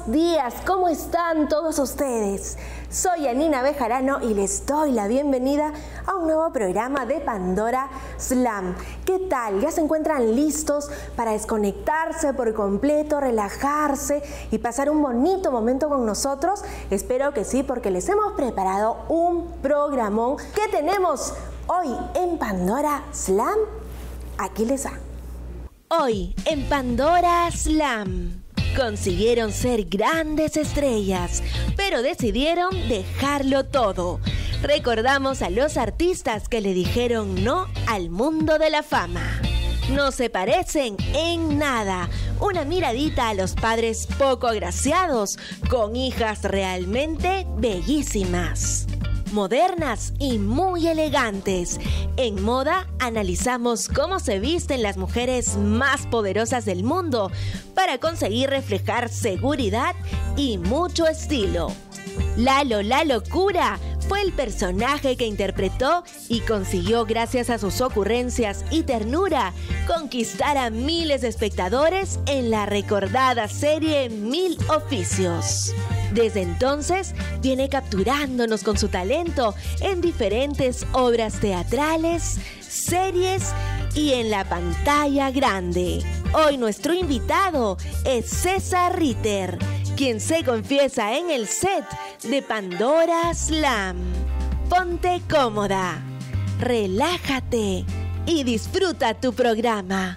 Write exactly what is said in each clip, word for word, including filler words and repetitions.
buenos días, ¿cómo están todos ustedes? Soy Yanina Bejarano y les doy la bienvenida a un nuevo programa de Pandora Slam. ¿Qué tal? ¿Ya se encuentran listos para desconectarse por completo, relajarse y pasar un bonito momento con nosotros? Espero que sí, porque les hemos preparado un programón que tenemos hoy en Pandora Slam. Aquí les va. Hoy en Pandora Slam. Consiguieron ser grandes estrellas, pero decidieron dejarlo todo. Recordamos a los artistas que le dijeron no al mundo de la fama. No se parecen en nada. Una miradita a los padres poco agraciados, con hijas realmente bellísimas, modernas y muy elegantes. En moda analizamos cómo se visten las mujeres más poderosas del mundo para conseguir reflejar seguridad y mucho estilo. Lalo La Locura fue el personaje que interpretó y consiguió, gracias a sus ocurrencias y ternura, conquistar a miles de espectadores en la recordada serie Mil Oficios. Desde entonces viene capturándonos con su talento en diferentes obras teatrales, series y en la pantalla grande. Hoy nuestro invitado es César Ritter, quien se confiesa en el set de Pandora Slam. Ponte cómoda, relájate y disfruta tu programa.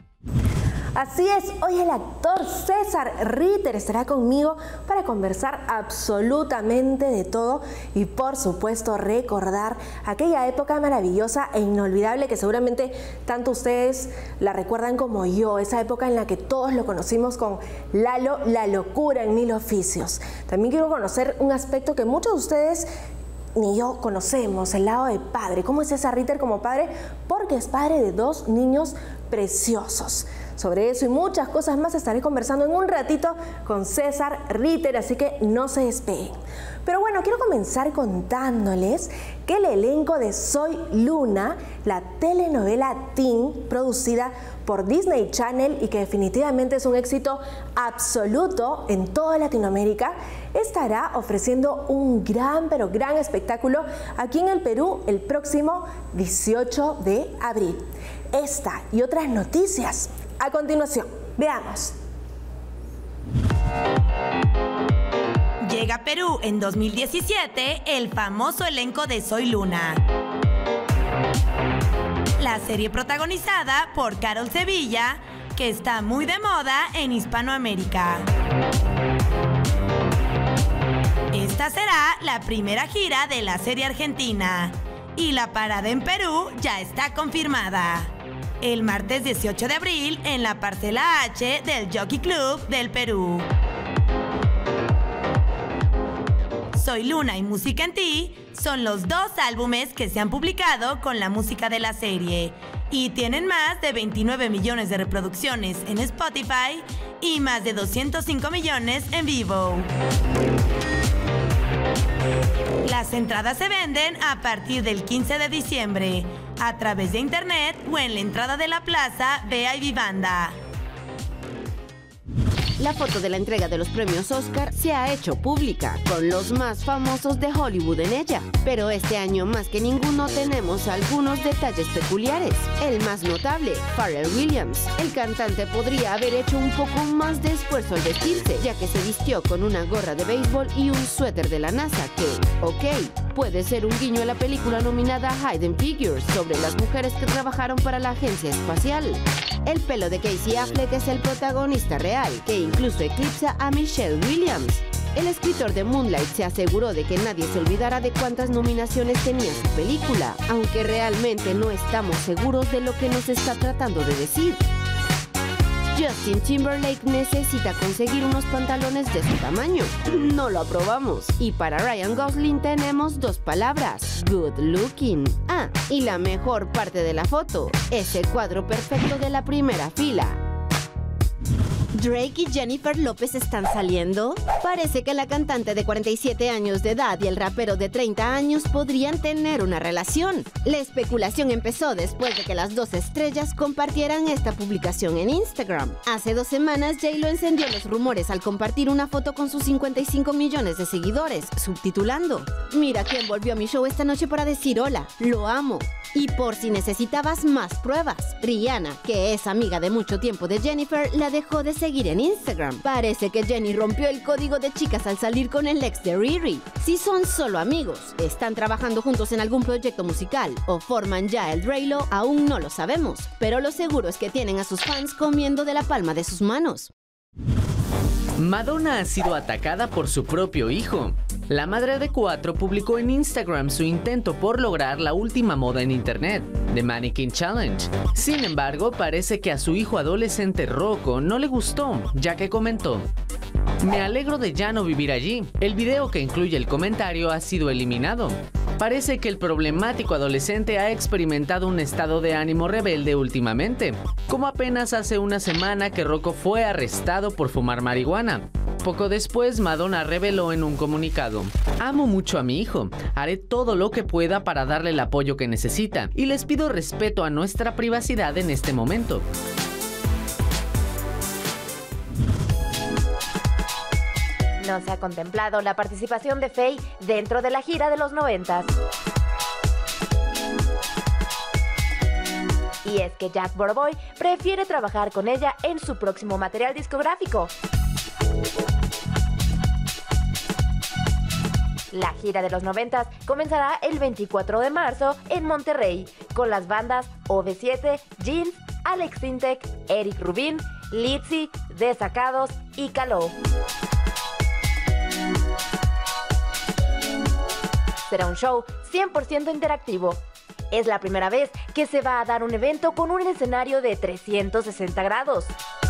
Así es, hoy el actor César Ritter estará conmigo para conversar absolutamente de todo y, por supuesto, recordar aquella época maravillosa e inolvidable que seguramente tanto ustedes la recuerdan como yo, esa época en la que todos lo conocimos con Lalo La Locura en Mil Oficios. También quiero conocer un aspecto que muchos de ustedes ni yo conocemos, el lado de padre. ¿Cómo es César Ritter como padre? Porque es padre de dos niños preciosos. Sobre eso y muchas cosas más estaré conversando en un ratito con César Ritter, así que no se despeguen. Pero bueno, quiero comenzar contándoles que el elenco de Soy Luna, la telenovela teen producida por Disney Channel y que definitivamente es un éxito absoluto en toda Latinoamérica, estará ofreciendo un gran, pero gran espectáculo aquí en el Perú el próximo dieciocho de abril. Esta y otras noticias a continuación. Veamos. Llega a Perú en dos mil diecisiete el famoso elenco de Soy Luna. La serie protagonizada por Carol Sevilla, que está muy de moda en Hispanoamérica. Esta será la primera gira de la serie argentina y la parada en Perú ya está confirmada. El martes dieciocho de abril en la parcela H del Jockey Club del Perú. Soy Luna y Música en Ti son los dos álbumes que se han publicado con la música de la serie y tienen más de veintinueve millones de reproducciones en Spotify y más de doscientos cinco millones en vivo. Las entradas se venden a partir del quince de diciembre a través de internet o en la entrada de la plaza V I P Banda. La foto de la entrega de los premios Oscar se ha hecho pública, con los más famosos de Hollywood en ella. Pero este año, más que ninguno, tenemos algunos detalles peculiares. El más notable, Pharrell Williams. El cantante podría haber hecho un poco más de esfuerzo al vestirse, ya que se vistió con una gorra de béisbol y un suéter de la NASA que, ok, puede ser un guiño a la película nominada Hidden Figures, sobre las mujeres que trabajaron para la agencia espacial. El pelo de Casey Affleck es el protagonista real, que incluso eclipsa a Michelle Williams. El escritor de Moonlight se aseguró de que nadie se olvidara de cuántas nominaciones tenía su película, aunque realmente no estamos seguros de lo que nos está tratando de decir. Justin Timberlake necesita conseguir unos pantalones de su tamaño. No lo aprobamos. Y para Ryan Gosling tenemos dos palabras: good looking. Ah, y la mejor parte de la foto, ese cuadro perfecto de la primera fila. ¿Drake y Jennifer López están saliendo? Parece que la cantante de cuarenta y siete años de edad y el rapero de treinta años podrían tener una relación. La especulación empezó después de que las dos estrellas compartieran esta publicación en Instagram. Hace dos semanas, J-Lo encendió los rumores al compartir una foto con sus cincuenta y cinco millones de seguidores, subtitulando: "Mira quién volvió a mi show esta noche para decir hola, lo amo". Y por si necesitabas más pruebas, Rihanna, que es amiga de mucho tiempo de Jennifer, la dejó de seguir en Instagram. Parece que Jenny rompió el código de chicas al salir con el ex de Riri. Si son solo amigos, están trabajando juntos en algún proyecto musical o forman ya el Draylo, aún no lo sabemos. Pero lo seguro es que tienen a sus fans comiendo de la palma de sus manos. Madonna ha sido atacada por su propio hijo. La madre de cuatro publicó en Instagram su intento por lograr la última moda en internet, The Mannequin Challenge. Sin embargo, parece que a su hijo adolescente Rocco no le gustó, ya que comentó: "Me alegro de ya no vivir allí". El video que incluye el comentario ha sido eliminado. Parece que el problemático adolescente ha experimentado un estado de ánimo rebelde últimamente, como apenas hace una semana que Rocco fue arrestado por fumar marihuana. Poco después, Madonna reveló en un comunicado: "Amo mucho a mi hijo, haré todo lo que pueda para darle el apoyo que necesita y les pido respeto a nuestra privacidad en este momento". No se ha contemplado la participación de Faye dentro de la gira de los noventas. Y es que Jack Boroboy prefiere trabajar con ella en su próximo material discográfico. La gira de los noventas comenzará el veinticuatro de marzo en Monterrey con las bandas O V siete, Jeans, Alex Sintek, Eric Rubin, Litzy, Desacados y Caló. Será un show cien por ciento interactivo. Es la primera vez que se va a dar un evento con un escenario de trescientos sesenta grados.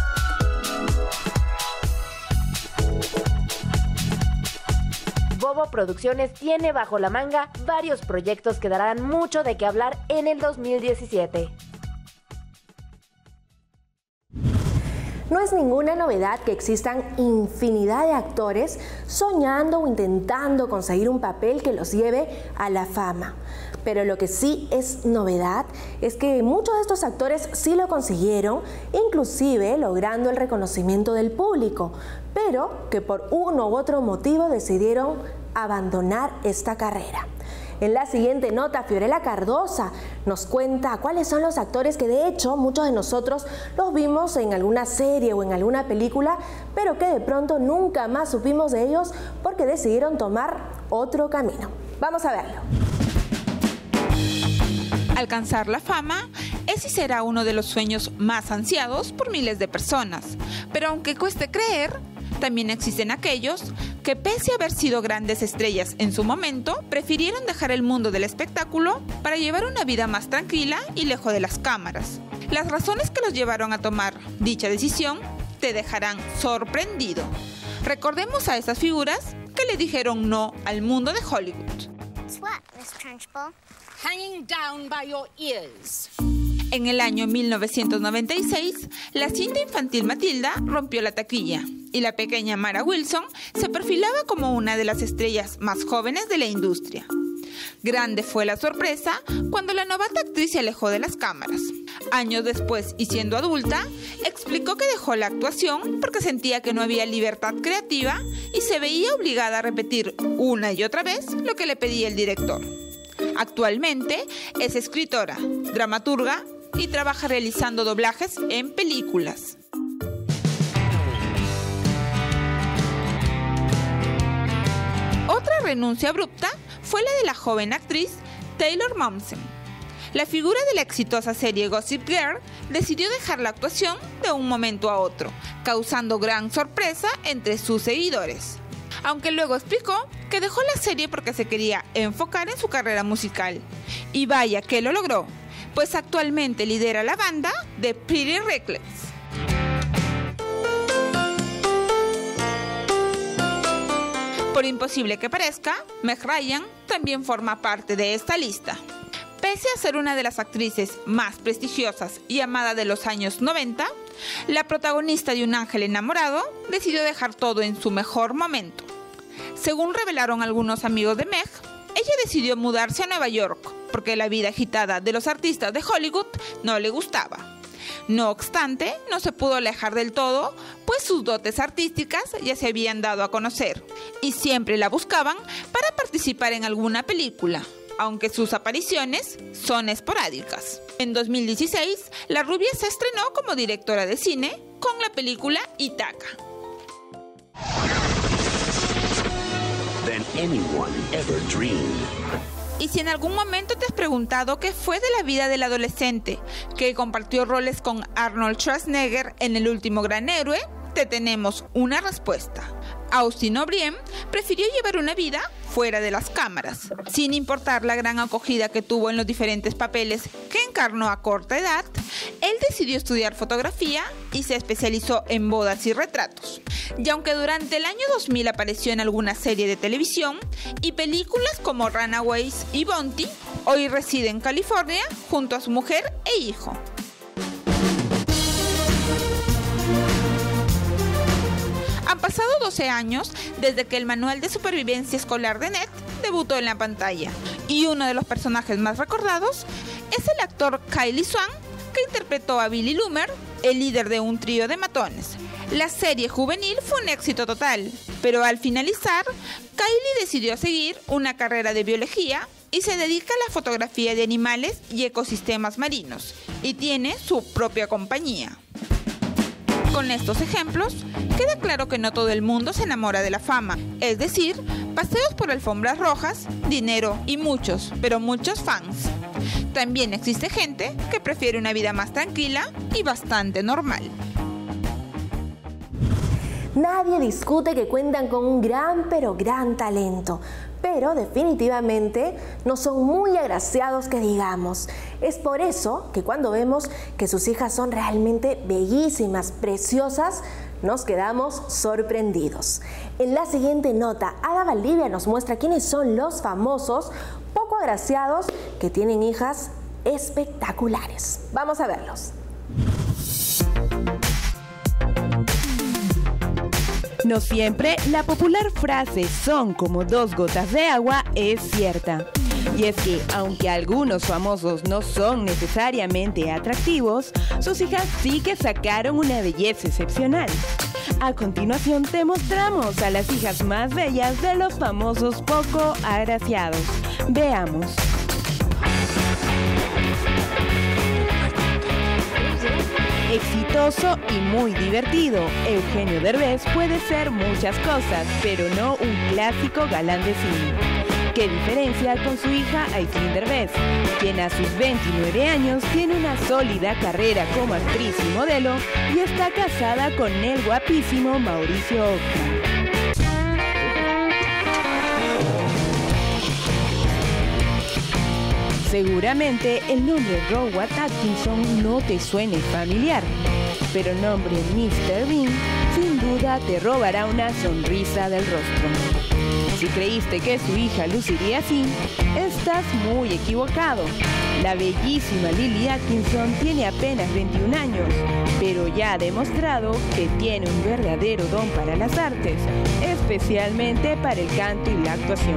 Bobo Producciones tiene bajo la manga varios proyectos que darán mucho de qué hablar en el dos mil diecisiete. No es ninguna novedad que existan infinidad de actores soñando o intentando conseguir un papel que los lleve a la fama. Pero lo que sí es novedad es que muchos de estos actores sí lo consiguieron, inclusive logrando el reconocimiento del público, pero que por uno u otro motivo decidieron abandonar esta carrera. En la siguiente nota, Fiorella Cardosa nos cuenta cuáles son los actores que de hecho muchos de nosotros los vimos en alguna serie o en alguna película, pero que de pronto nunca más supimos de ellos porque decidieron tomar otro camino. Vamos a verlo. Alcanzar la fama es y será uno de los sueños más ansiados por miles de personas, pero aunque cueste creer, también existen aquellos que, pese a haber sido grandes estrellas en su momento, prefirieron dejar el mundo del espectáculo para llevar una vida más tranquila y lejos de las cámaras. Las razones que los llevaron a tomar dicha decisión te dejarán sorprendido. Recordemos a esas figuras que le dijeron no al mundo de Hollywood. Hanging down by your ears. En el año mil novecientos noventa y seis, la cinta infantil Matilda rompió la taquilla y la pequeña Mara Wilson se perfilaba como una de las estrellas más jóvenes de la industria. Grande fue la sorpresa cuando la novata actriz se alejó de las cámaras. Años después, y siendo adulta, explicó que dejó la actuación porque sentía que no había libertad creativa y se veía obligada a repetir una y otra vez lo que le pedía el director. Actualmente es escritora, dramaturga y trabaja realizando doblajes en películas. Otra renuncia abrupta fue la de la joven actriz Taylor Momsen. La figura de la exitosa serie Gossip Girl decidió dejar la actuación de un momento a otro, causando gran sorpresa entre sus seguidores. Aunque luego explicó que dejó la serie porque se quería enfocar en su carrera musical. Y vaya que lo logró, pues actualmente lidera la banda de Pretty Reckless. Por imposible que parezca, Meg Ryan también forma parte de esta lista. Pese a ser una de las actrices más prestigiosas y amada de los años noventa, la protagonista de Un ángel enamorado decidió dejar todo en su mejor momento. Según revelaron algunos amigos de Meg, ella decidió mudarse a Nueva York porque la vida agitada de los artistas de Hollywood no le gustaba. No obstante, no se pudo alejar del todo, pues sus dotes artísticas ya se habían dado a conocer y siempre la buscaban para participar en alguna película, aunque sus apariciones son esporádicas. En dos mil dieciséis, la rubia se estrenó como directora de cine con la película Ítaca. Than anyone ever dreamed. Y si en algún momento te has preguntado qué fue de la vida del adolescente que compartió roles con Arnold Schwarzenegger en El último gran héroe, te tenemos una respuesta. Austin O'Brien prefirió llevar una vida fuera de las cámaras. Sin importar la gran acogida que tuvo en los diferentes papeles que encarnó a corta edad, él decidió estudiar fotografía y se especializó en bodas y retratos. Y aunque durante el año dos mil apareció en alguna serie de televisión y películas como Runaways y Bounty, hoy reside en California junto a su mujer e hijo. Han pasado doce años desde que el manual de supervivencia escolar de Ned debutó en la pantalla, y uno de los personajes más recordados es el actor Kyle Swan, que interpretó a Billy Loomer, el líder de un trío de matones. La serie juvenil fue un éxito total, pero al finalizar, Kylie decidió seguir una carrera de biología y se dedica a la fotografía de animales y ecosistemas marinos, y tiene su propia compañía. Con estos ejemplos, queda claro que no todo el mundo se enamora de la fama, es decir, paseos por alfombras rojas, dinero y muchos, pero muchos fans. También existe gente que prefiere una vida más tranquila y bastante normal. Nadie discute que cuentan con un gran pero gran talento, pero definitivamente no son muy agraciados que digamos. Es por eso que cuando vemos que sus hijas son realmente bellísimas, preciosas, nos quedamos sorprendidos. En la siguiente nota, Ada Valdivia nos muestra quiénes son los famosos poco agraciados que tienen hijas espectaculares. Vamos a verlos. No siempre la popular frase "son como dos gotas de agua" es cierta. Y es que, aunque algunos famosos no son necesariamente atractivos, sus hijas sí que sacaron una belleza excepcional. A continuación te mostramos a las hijas más bellas de los famosos poco agraciados. Veamos. Exitoso y muy divertido, Eugenio Derbez puede ser muchas cosas, pero no un clásico galán de cine. ¿Qué diferencia con su hija Aislinn Derbez, quien a sus veintinueve años tiene una sólida carrera como actriz y modelo y está casada con el guapísimo Mauricio Ockman? Seguramente el nombre Rowan Atkinson no te suene familiar, pero el nombre míster Bean sin duda te robará una sonrisa del rostro. Si creíste que su hija luciría así, estás muy equivocado. La bellísima Lily Atkinson tiene apenas veintiún años, pero ya ha demostrado que tiene un verdadero don para las artes, especialmente para el canto y la actuación.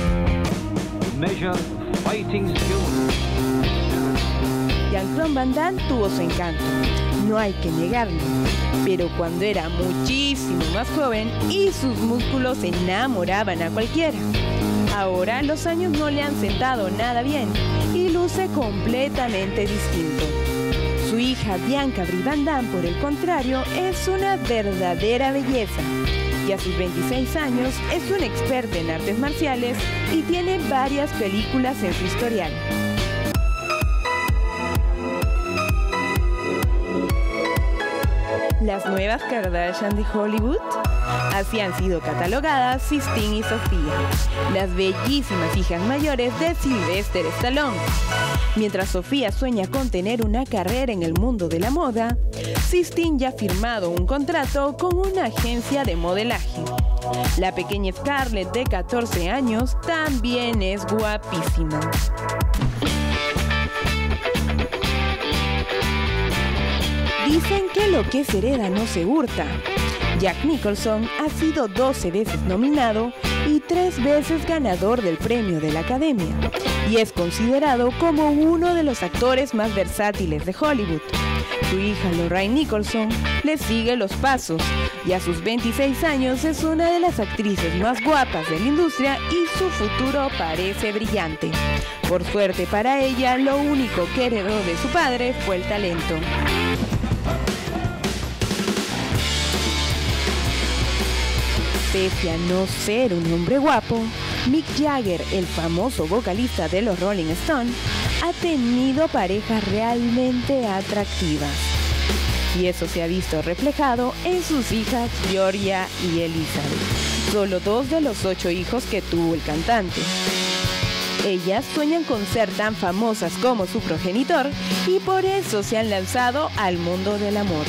Jean-Claude Van Damme tuvo su encanto, no hay que negarlo, pero cuando era muchísimo más joven y sus músculos enamoraban a cualquiera. Ahora los años no le han sentado nada bien y luce completamente distinto. Su hija Bianca Brie Van Damme, por el contrario, es una verdadera belleza. Y a sus veintiséis años es una experta en artes marciales y tiene varias películas en su historial. Las nuevas Kardashian de Hollywood. Así han sido catalogadas Sistine y Sofía, las bellísimas hijas mayores de Sylvester Stallone. Mientras Sofía sueña con tener una carrera en el mundo de la moda, Sistine ya ha firmado un contrato con una agencia de modelaje. La pequeña Scarlett, de catorce años, también es guapísima. Dicen que lo que se hereda no se hurta. Jack Nicholson ha sido doce veces nominado y tres veces ganador del premio de la Academia, y es considerado como uno de los actores más versátiles de Hollywood. Su hija Lorraine Nicholson le sigue los pasos y a sus veintiséis años es una de las actrices más guapas de la industria y su futuro parece brillante. Por suerte para ella, lo único que heredó de su padre fue el talento. Pese a no ser un hombre guapo, Mick Jagger, el famoso vocalista de los Rolling Stones, ha tenido parejas realmente atractivas. Y eso se ha visto reflejado en sus hijas Georgia y Elizabeth, solo dos de los ocho hijos que tuvo el cantante. Ellas sueñan con ser tan famosas como su progenitor y por eso se han lanzado al mundo de la moda.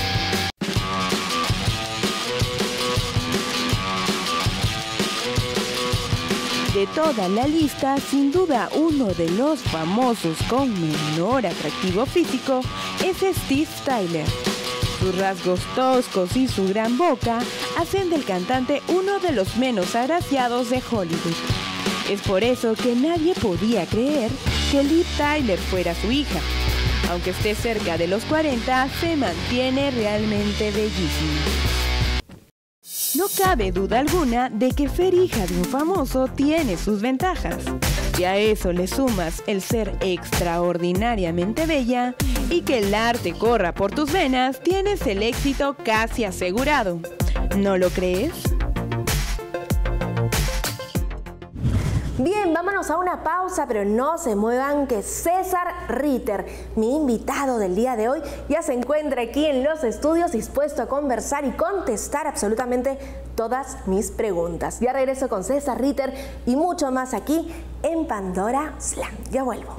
De toda la lista, sin duda uno de los famosos con menor atractivo físico es Steve Tyler. Sus rasgos toscos y su gran boca hacen del cantante uno de los menos agraciados de Hollywood. Es por eso que nadie podía creer que Liv Tyler fuera su hija. Aunque esté cerca de los cuarenta, se mantiene realmente bellísima. No cabe duda alguna de que ser hija de un famoso tiene sus ventajas. Si a eso le sumas el ser extraordinariamente bella y que el arte corra por tus venas, tienes el éxito casi asegurado. ¿No lo crees? Bien, vámonos a una pausa, pero no se muevan que César Ritter, mi invitado del día de hoy, ya se encuentra aquí en los estudios dispuesto a conversar y contestar absolutamente todas mis preguntas. Ya regreso con César Ritter y mucho más aquí en Pandora Slam. Ya vuelvo.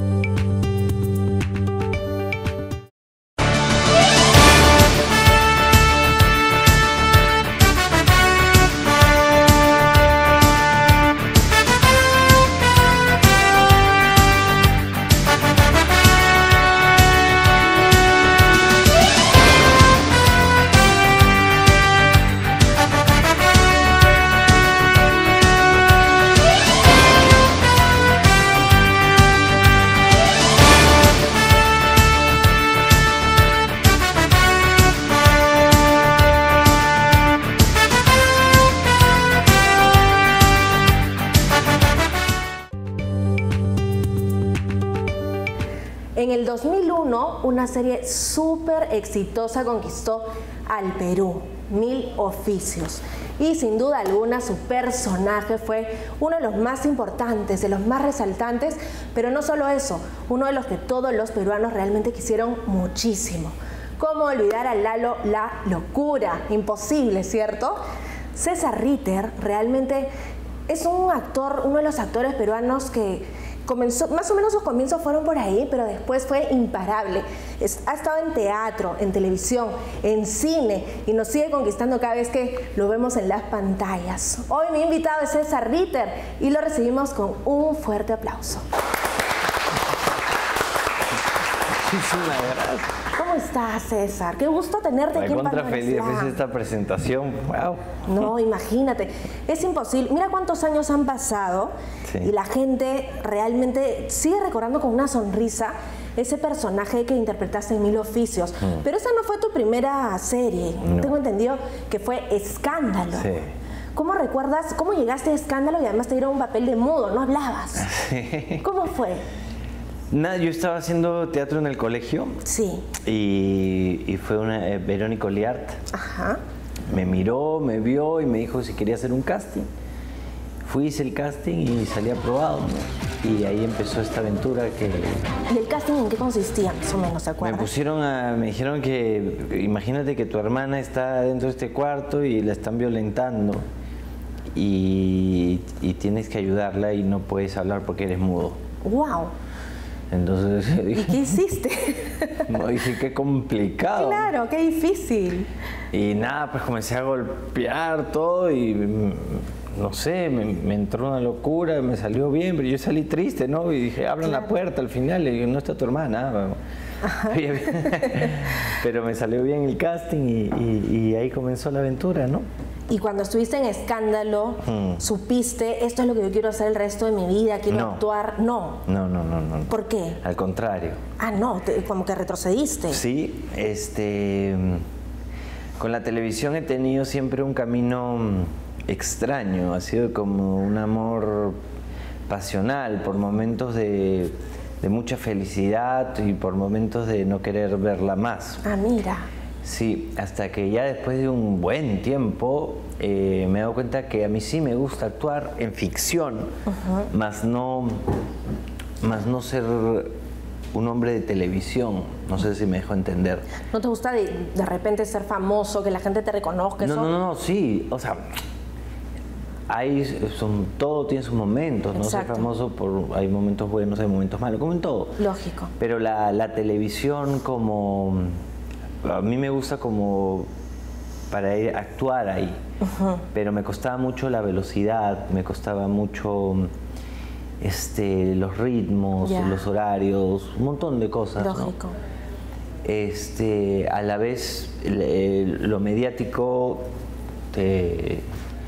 En el dos mil uno, una serie súper exitosa conquistó al Perú, Mil Oficios. Y sin duda alguna su personaje fue uno de los más importantes, de los más resaltantes, pero no solo eso, uno de los que todos los peruanos realmente quisieron muchísimo. ¿Cómo olvidar a Lalo la Locura? Imposible, ¿cierto? César Ritter realmente es un actor, uno de los actores peruanos que comenzó, más o menos sus comienzos fueron por ahí, pero después fue imparable. Es, ha estado en teatro, en televisión, en cine y nos sigue conquistando cada vez que lo vemos en las pantallas. Hoy mi invitado es César Ritter y lo recibimos con un fuerte aplauso. Muchísimas gracias. ¿Cómo estás, César? Qué gusto tenerte aquí en Pandora Pandora feliz Slam. de esta presentación. Wow. No, imagínate. Es imposible. Mira cuántos años han pasado sí. y la gente realmente sigue recordando con una sonrisa ese personaje que interpretaste en Mil Oficios. Mm. Pero esa no fue tu primera serie. No. Tengo entendido que fue Escándalo. Sí. ¿Cómo recuerdas, cómo llegaste a Escándalo y además te dieron un papel de mudo, no hablabas? Sí. ¿Cómo fue? Nada, yo estaba haciendo teatro en el colegio. Sí. Y, y fue una eh, Verónica Oliart. Ajá. Me miró, me vio y me dijo si quería hacer un casting. Fui, hice el casting y salí aprobado, ¿no? Y ahí empezó esta aventura que... ¿Y el casting en qué consistía, más o menos, se acuerdas? Me pusieron a... me dijeron que imagínate que tu hermana está dentro de este cuarto y la están violentando y, y tienes que ayudarla y no puedes hablar porque eres mudo. ¡Wow! Entonces dije, ¿y qué hiciste? No, dije, qué complicado. Claro, qué difícil. Y nada, pues comencé a golpear todo y no sé, me, me entró una locura, me salió bien, pero yo salí triste, ¿no? Y dije, abran claro. la puerta al final, y digo, no está tu hermana. Pero me salió bien el casting y, y, y ahí comenzó la aventura, ¿no? Y cuando estuviste en Escándalo, mm. supiste, esto es lo que yo quiero hacer el resto de mi vida, quiero no. actuar. No. No, no, no, no. ¿Por qué? Al contrario. Ah, no, te, como que retrocediste. Sí, este, con la televisión he tenido siempre un camino extraño, ha sido como un amor pasional, por momentos de, de mucha felicidad y por momentos de no querer verla más. Ah, mira. Sí, hasta que ya después de un buen tiempo eh, me he dado cuenta que a mí sí me gusta actuar en ficción, uh-huh. más no, más no ser un hombre de televisión. No sé si me dejo entender. ¿No te gusta de, de repente ser famoso, que la gente te reconozca? No, eso? no, no, sí, o sea, hay, son, todo tiene sus momentos, no ser famoso, por, hay momentos buenos, hay momentos malos, como en todo. Lógico. Pero la, la televisión como... A mí me gusta como para ir a actuar ahí, uh-huh. pero me costaba mucho la velocidad, me costaba mucho este, los ritmos, yeah. los horarios, un montón de cosas. Lógico. ¿No? Este, a la vez, el, el, lo mediático te,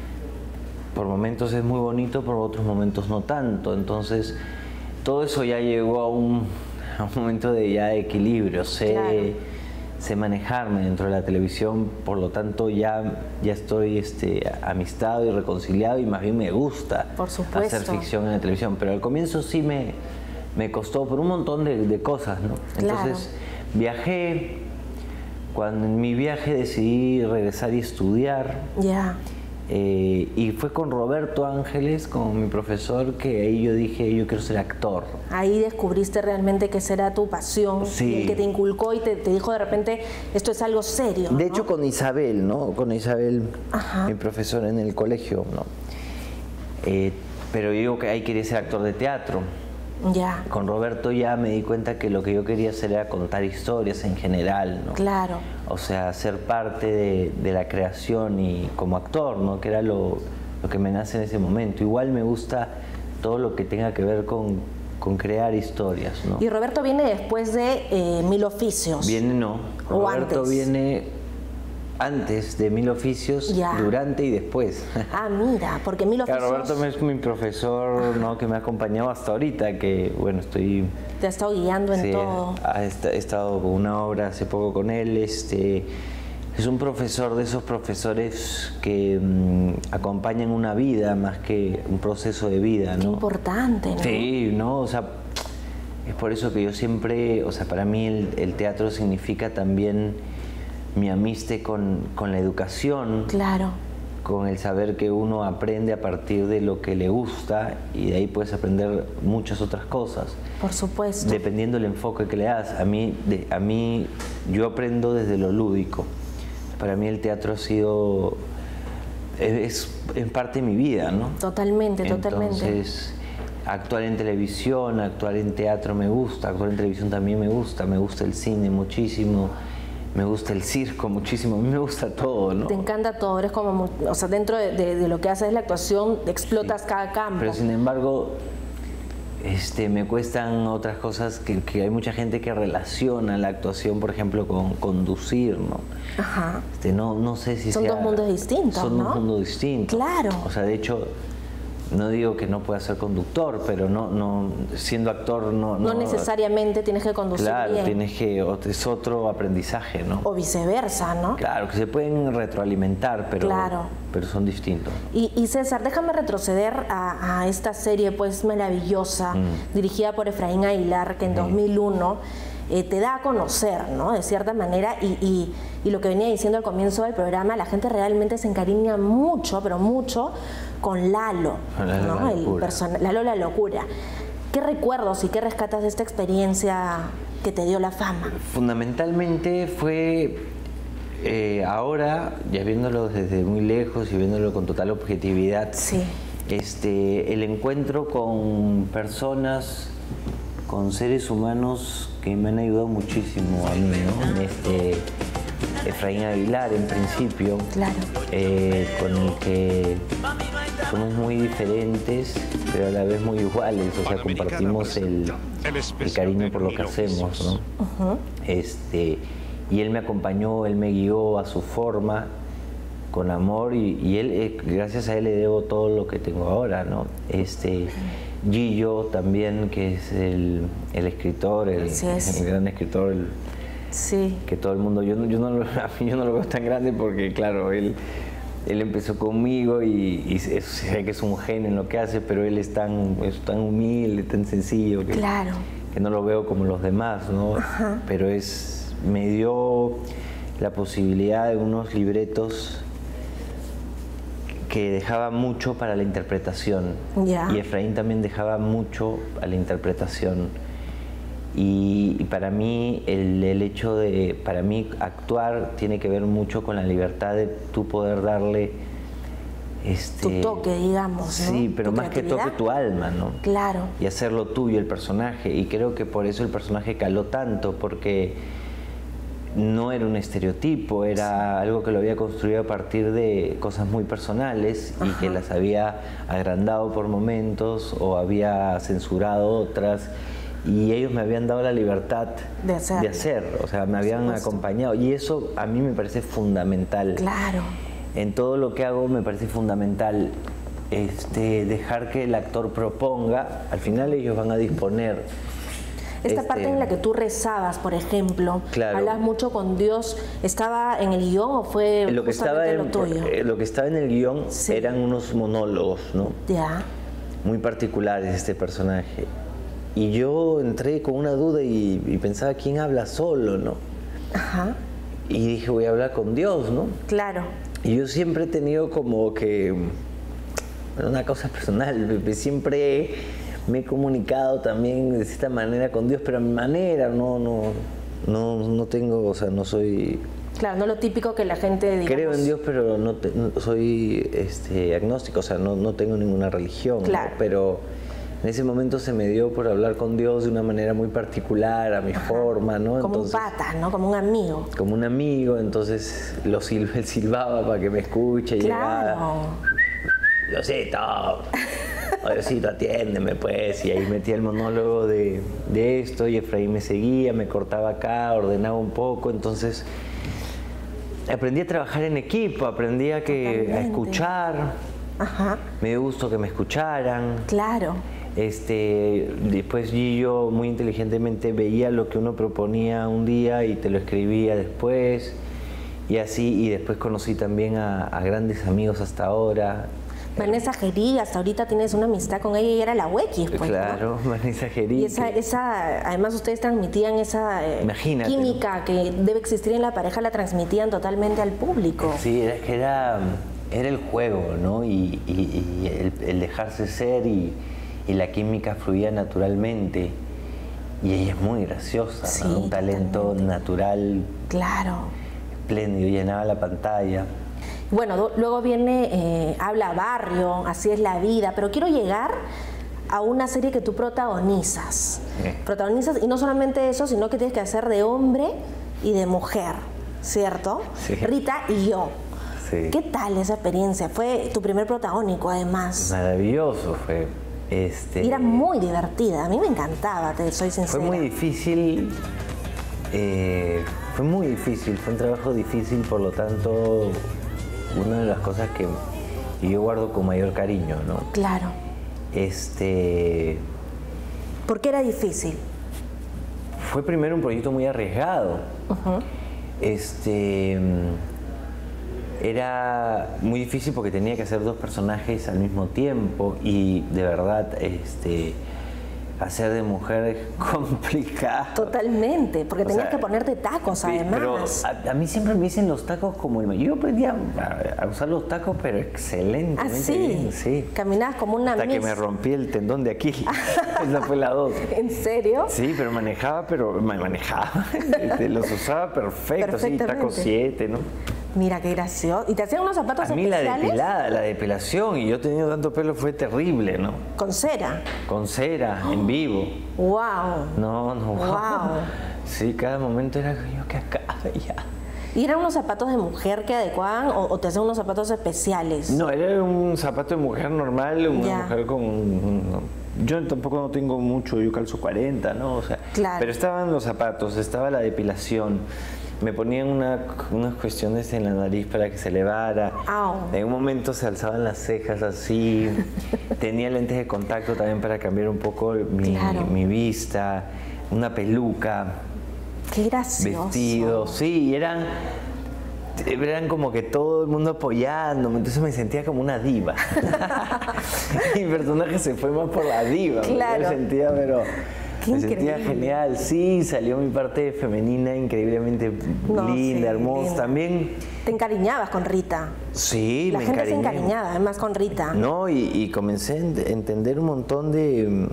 por momentos es muy bonito, por otros momentos no tanto. Entonces, todo eso ya llegó a un, a un momento de ya de equilibrio. Sé, claro. sé manejarme dentro de la televisión, por lo tanto ya, ya estoy este, amistado y reconciliado y más bien me gusta por supuesto. hacer ficción en la televisión. Pero al comienzo sí me, me costó por un montón de, de cosas, ¿no? Entonces claro. viajé, cuando en mi viaje decidí regresar y estudiar. Ya. Yeah. Eh, y fue con Roberto Ángeles, con mi profesor, que ahí yo dije, yo quiero ser actor. Ahí descubriste realmente que esa era tu pasión, sí. y el que te inculcó y te, te dijo de repente, esto es algo serio. De ¿no? hecho, con Isabel, ¿no? Con Isabel, ajá. mi profesora en el colegio, ¿no? Eh, pero yo digo que ahí quería ser actor de teatro. Ya. Con Roberto ya me di cuenta que lo que yo quería hacer era contar historias en general, ¿no? Claro. O sea, ser parte de, de la creación y como actor, ¿no? Que era lo, lo que me nace en ese momento. Igual me gusta todo lo que tenga que ver con, con crear historias, ¿no? Y Roberto viene después de eh, Mil Oficios. Viene, no. ¿O Roberto antes? viene antes de Mil Oficios, ya. durante y después. Ah, mira, porque Mil Oficios... Claro, Roberto es mi profesor, ¿no? Que me ha acompañado hasta ahorita, que bueno, estoy... Te ha estado guiando en sí, todo. Ha, he estado con una obra hace poco con él. Este, es un profesor de esos profesores que mmm, acompañan una vida más que un proceso de vida, ¿no? Qué importante, ¿no? Sí, ¿no? O sea, es por eso que yo siempre, o sea, para mí el, el teatro significa también mi amiste con, con la educación. Claro. Con el saber que uno aprende a partir de lo que le gusta y de ahí puedes aprender muchas otras cosas. Por supuesto. Dependiendo del enfoque que le das. A mí, de, a mí yo aprendo desde lo lúdico. Para mí el teatro ha sido, es en parte mi vida, ¿no? Totalmente, totalmente. Entonces, actuar en televisión, actuar en teatro me gusta, actuar en televisión también me gusta, me gusta el cine muchísimo. Me gusta el circo muchísimo, a mí me gusta todo, ¿no? Te encanta todo, eres como, o sea, dentro de, de, de lo que haces la actuación, explotas sí, cada campo. Pero sin embargo, este, me cuestan otras cosas que, que hay mucha gente que relaciona la actuación, por ejemplo, con conducir, ¿no? Ajá. Este, no, no sé si Son sea, dos mundos distintos, Son ¿no? dos mundos distintos. Claro. O sea, de hecho... No digo que no pueda ser conductor, pero no, no siendo actor no, no... No necesariamente tienes que conducir claro, bien. Claro, tienes que... Es otro aprendizaje, ¿no? O viceversa, ¿no? Claro, que se pueden retroalimentar, pero, claro. pero son distintos. Y, y César, déjame retroceder a, a esta serie pues maravillosa, mm. dirigida por Efraín Aguilar, que en mm. dos mil uno... Eh, te da a conocer, ¿no? De cierta manera, y, y, y lo que venía diciendo al comienzo del programa, la gente realmente se encariña mucho, pero mucho, con Lalo, Lalo, ¿no? la El person- Lalo la locura. ¿Qué recuerdos y qué rescatas de esta experiencia que te dio la fama? Fundamentalmente fue, eh, ahora, ya viéndolo desde muy lejos y viéndolo con total objetividad, sí. este, el encuentro con personas, con seres humanos que me han ayudado muchísimo a mí, ¿no? Este, Efraín Aguilar, en principio, claro. eh, con el que somos muy diferentes, pero a la vez muy iguales, o sea, compartimos el, el cariño por lo que hacemos, ¿no? Uh-huh. Este, y él me acompañó, él me guió a su forma, con amor, y, y él, eh, gracias a él le debo todo lo que tengo ahora, ¿no? Este, Gillo también, que es el, el escritor, el, es. el gran escritor, el, sí. que todo el mundo, yo, yo, no lo, yo no lo veo tan grande porque, claro, él, él empezó conmigo y, y es, sé que es un genio en lo que hace, pero él es tan, es tan humilde, tan sencillo, que, claro. que no lo veo como los demás, ¿no? Ajá. Pero es, me dio la posibilidad de unos libretos que dejaba mucho para la interpretación. Yeah. Y Efraín también dejaba mucho a la interpretación. Y, y para mí, el, el hecho de, para mí, actuar tiene que ver mucho con la libertad de tú poder darle este, tu toque, digamos, ¿no? Sí, pero ¿Tu más que toque tu alma, ¿no? Claro. Y hacerlo tuyo, el personaje. Y creo que por eso el personaje caló tanto, porque no era un estereotipo, era algo que lo había construido a partir de cosas muy personales. Ajá. Y que las había agrandado por momentos o había censurado otras, y ellos me habían dado la libertad de hacer, de hacer. O sea, me habían acompañado, y eso a mí me parece fundamental. Claro. En todo lo que hago me parece fundamental este, dejar que el actor proponga. Al final ellos van a disponer. Esta este, parte en la que tú rezabas, por ejemplo, claro. hablas mucho con Dios, ¿estaba en el guión o fue lo que estaba en, lo tuyo? Lo que estaba en el guión sí. eran unos monólogos, ¿no? Ya. Muy particulares de este personaje. Y yo entré con una duda y, y pensaba, ¿quién habla solo, no? Ajá. Y dije, voy a hablar con Dios, ¿no? Claro. Y yo siempre he tenido como que una cosa personal, siempre me he comunicado también de esta manera con Dios, pero a mi manera, no, no, no, no tengo, o sea, no soy... Claro, no lo típico que la gente, digamos... Creo en Dios, pero no, te, no soy este, agnóstico, o sea, no, no tengo ninguna religión, claro. ¿no? Pero en ese momento se me dio por hablar con Dios de una manera muy particular, a mi Ajá. forma, ¿no? Como entonces, un pata, ¿no? Como un amigo. Como un amigo, entonces lo sil él silbaba para que me escuche y claro. llegaba... Diosito, Diosito, atiéndeme, pues. Y ahí metía el monólogo de, de esto, y Efraín me seguía, me cortaba acá, ordenaba un poco, entonces... Aprendí a trabajar en equipo, aprendí a, que, a escuchar. Ajá. Me dio gusto que me escucharan. Claro. Este, después Gillo muy inteligentemente veía lo que uno proponía un día y te lo escribía después. Y así, y después conocí también a, a grandes amigos hasta ahora. Vanessa Gerí, hasta ahorita tienes una amistad con ella y era la Huequis, pues, claro, ¿no? Vanessa Gerí. Y esa, esa, además ustedes transmitían esa eh, química que debe existir en la pareja, la transmitían totalmente al público. Sí, era que era, era el juego, ¿no? Y, y, y el, el dejarse ser y, y la química fluía naturalmente. Y ella es muy graciosa, sí, ¿no? Un talento totalmente. Natural. Claro. Espléndido, llenaba la pantalla. Bueno, luego viene eh, Habla Barrio, Así es la vida, pero quiero llegar a una serie que tú protagonizas. Sí. Protagonizas, y no solamente eso, sino que tienes que hacer de hombre y de mujer, ¿cierto? Sí. Rita y yo. Sí. ¿Qué tal esa experiencia? Fue tu primer protagónico, además. Maravilloso fue. Este... Y era muy divertida, a mí me encantaba, te soy sincera. Fue muy difícil, eh, fue muy difícil, fue un trabajo difícil, por lo tanto... Una de las cosas que yo guardo con mayor cariño, ¿no? Claro. Este... ¿Por qué era difícil? Fue primero un proyecto muy arriesgado. Uh-huh. Este... Era muy difícil porque tenía que hacer dos personajes al mismo tiempo y de verdad, este... hacer de mujer es complicado. Totalmente, porque o tenías sea, que ponerte tacos, sí, además. Pero a, a mí siempre me dicen los tacos como el... Yo aprendí a, a usar los tacos, pero excelente. ¿Ah, sí? Sí. Caminabas como una Hasta mis. que me rompí el tendón de Aquiles. Esa fue la dos. ¿En serio? Sí, pero manejaba, pero manejaba. Los usaba perfecto, sí, tacos siete, ¿no? Mira, qué gracioso. ¿Y te hacían unos zapatos especiales? A mí la depilada, la depilación, y yo teniendo tanto pelo fue terrible, ¿no? ¿Con cera? Con cera, oh. En vivo. ¡Wow! No, no, ¡Wow! Sí, cada momento era yo que acá ya. ¿Y eran unos zapatos de mujer que adecuaban o, o te hacían unos zapatos especiales? No, era un zapato de mujer normal, una Ya. mujer con... no, yo tampoco no tengo mucho, yo calzo cuarenta, ¿no? O sea, Claro. pero estaban los zapatos, estaba la depilación. Me ponían una, unas cuestiones en la nariz para que se elevara. Au. En un momento se alzaban las cejas así. Tenía lentes de contacto también para cambiar un poco mi, Claro. mi vista. Una peluca. Qué gracioso. Vestidos. Sí, eran, eran como que todo el mundo apoyándome. Entonces me sentía como una diva. Mi personaje se fue más por la diva. Claro. Me sentía, pero... Qué me sentía increíble. genial, sí, salió mi parte femenina increíblemente No, linda, sí, hermosa. linda. También, Te encariñabas con Rita. sí, La me gente se encariñé. encariñaba además con Rita. No, y, y comencé a ent- entender un montón de...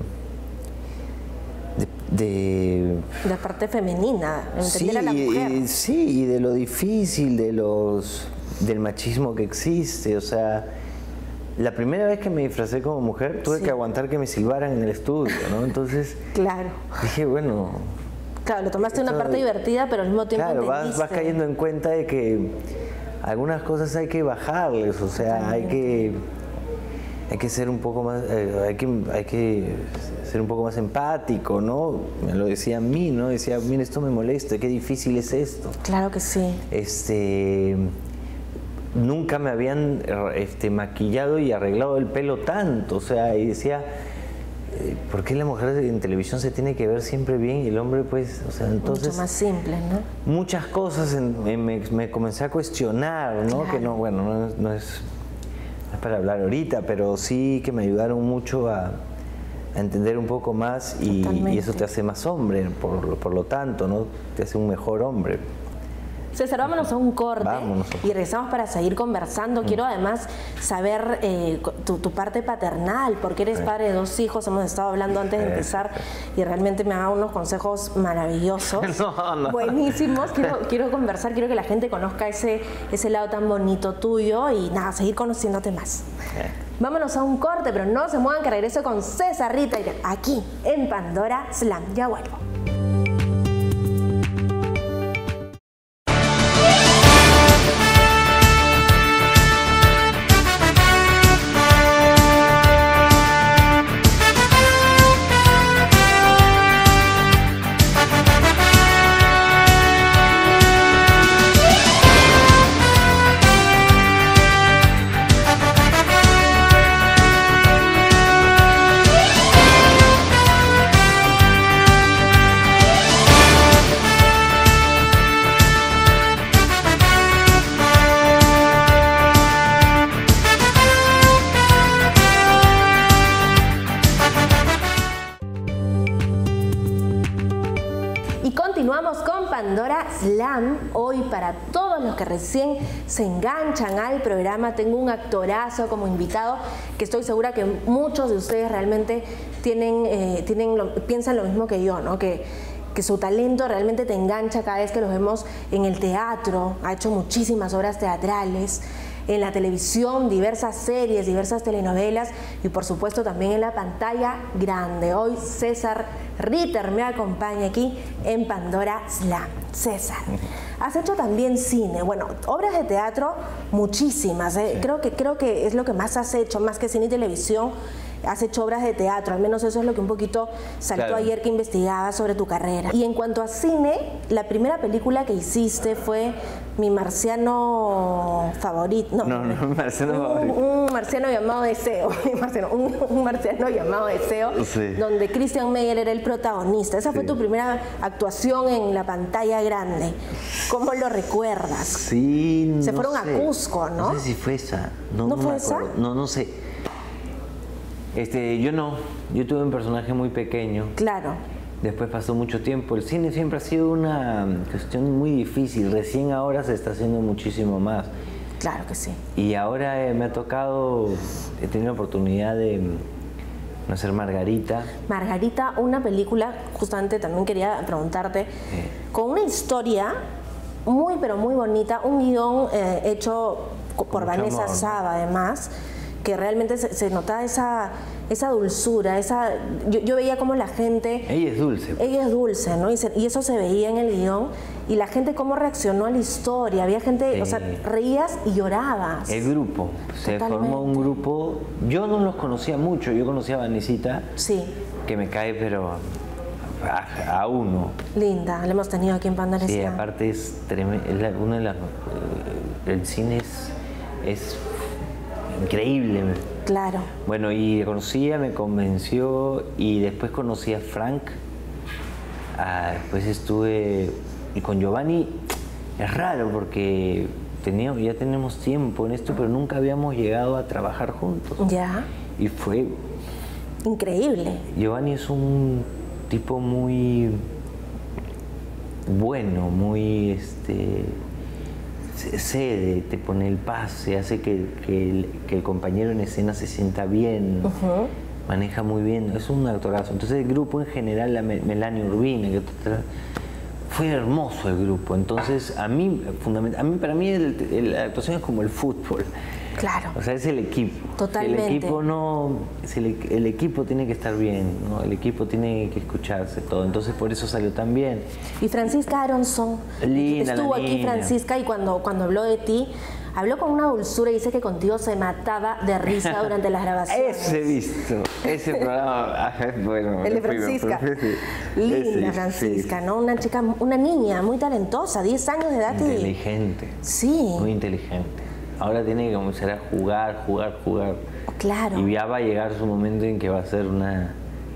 de, de La parte femenina, entender sí, a la mujer. y- sí, y de lo difícil, de los del machismo que existe, o sea... La primera vez que me disfracé como mujer tuve Sí. que aguantar que me silbaran en el estudio, ¿no? Entonces Claro. dije, bueno, Claro, lo tomaste una Esto- parte divertida, pero al mismo tiempo claro, vas, entendiste. vas cayendo en cuenta de que algunas cosas hay que bajarles, o sea, hay que hay que ser un poco más, eh, hay que hay que ser un poco más empático, ¿no? Me lo decía a mí, ¿no? Decía, mira, esto me molesta, qué difícil es esto. Claro que sí. Este, nunca me habían este, maquillado y arreglado el pelo tanto, o sea, y decía, eh, ¿por qué la mujer en televisión se tiene que ver siempre bien y el hombre pues, o sea, entonces... Mucho más simple, ¿no? Muchas cosas en- en- me, me comencé a cuestionar, ¿no? Claro. Que no, bueno, no es, no es- no es para hablar ahorita, pero sí que me ayudaron mucho a, a entender un poco más y, y eso te hace más hombre, por, por lo tanto, ¿no? Te hace un mejor hombre. César, vámonos a un corte Vámonos. y regresamos para seguir conversando. Quiero además saber eh, tu, tu parte paternal, porque eres Sí. padre de dos hijos, hemos estado hablando antes de Sí, empezar y realmente me ha dado unos consejos maravillosos, No, no. buenísimos. Quiero, quiero conversar, quiero que la gente conozca ese, ese lado tan bonito tuyo y nada, seguir conociéndote más. Vámonos a un corte, pero no se muevan que regreso con César Ritter aquí en Pandora Slam. Ya vuelvo. Y continuamos con Pandora Slam. Hoy, para todos los que recién se enganchan al programa, tengo un actorazo como invitado que estoy segura que muchos de ustedes realmente tienen, eh, tienen lo- piensan lo mismo que yo, ¿no? Que, que su talento realmente te engancha cada vez que los vemos en el teatro. Ha hecho muchísimas obras teatrales, en la televisión, diversas series, diversas telenovelas y por supuesto también en la pantalla grande. Hoy César Ritter me acompaña aquí en Pandora Slam. César, has hecho también cine, bueno, obras de teatro muchísimas, ¿eh? Sí. creo que, creo que es lo que más has hecho, más que cine y televisión. Has hecho obras de teatro, al menos eso es lo que un poquito saltó Claro. ayer que investigaba sobre tu carrera. Y en cuanto a cine, la primera película que hiciste fue Mi marciano favorito. No, No, no, marciano un, favorito. un marciano llamado Deseo. Mi marciano, un, un marciano llamado Deseo, Sí. donde Christian Meyer era el protagonista. Esa fue Sí. tu primera actuación en la pantalla grande. ¿Cómo lo recuerdas? Sí, Se no fueron a sé. Cusco, ¿no? No sé si fue esa. No, ¿No no fue me esa? acuerdo. No, no sé. Este, yo no. Yo tuve un personaje muy pequeño. Claro. Después pasó mucho tiempo. El cine siempre ha sido una cuestión muy difícil. Recién ahora se está haciendo muchísimo más. Claro que sí. Y ahora eh, me ha tocado, he tenido la oportunidad de mm, hacer Margarita. Margarita, una película, justamente también quería preguntarte, con una historia muy pero muy bonita, un guión eh, hecho co- por mucho Vanessa amor. Saba además, que realmente se, se notaba esa, esa dulzura, esa, yo, yo veía como la gente... Ella es dulce. Ella es dulce, ¿no? Y, se, y eso se veía en el guión, y la gente cómo reaccionó a la historia, había gente, sí. o sea, reías y llorabas. El grupo, se Totalmente. formó un grupo, yo no los conocía mucho, yo conocía a Vanesita, sí. que me cae pero a, a uno. Linda, la hemos tenido aquí en Pandora Sí, Slam. aparte es tremendo, es la, una de las, el cine es, es increíble. Claro. Bueno, y conocía, me convenció, y después conocí a Frank, ah, después estuve, y con Giovanni, es raro porque teníamos, ya tenemos tiempo en esto, pero nunca habíamos llegado a trabajar juntos. Ya. Y fue... Increíble. Giovanni es un tipo muy bueno, muy este cede, te pone el pase, hace que, que, el, que el compañero en escena se sienta bien, uh-huh. maneja muy bien, es un actorazo. Entonces el grupo en general, la Melanie Urbina, que fue hermoso el grupo. Entonces a mí, fundamental, a mí para mí el, el, la actuación es como el fútbol. Claro. O sea, es el equipo. Totalmente. Si el equipo no, si el, el equipo tiene que estar bien, ¿no? El equipo tiene que escucharse todo. Entonces por eso salió tan bien. Y Francisca Aronson, Linda, estuvo la aquí niña. Francisca, y cuando, cuando habló de ti, habló con una dulzura y dice que contigo se mataba de risa durante las grabaciones. Ese he visto, ese programa, bueno. El de Francisca. Linda ese, Francisca, sí. ¿no? Una chica, una niña muy talentosa, diez años de edad. Inteligente. Y... Sí. Muy inteligente. Ahora tiene que comenzar a jugar, jugar, jugar. Claro. Y ya va a llegar su momento en que va a ser una...